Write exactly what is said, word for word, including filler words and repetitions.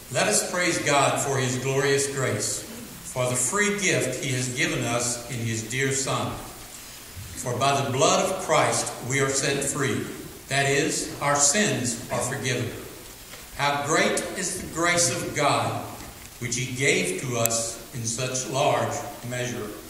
Let us praise God for his glorious grace, for the free gift he has given us in his dear Son. For by the blood of Christ we are set free. That is, our sins are forgiven. How great is the grace of God, which he gave to us in such large measure.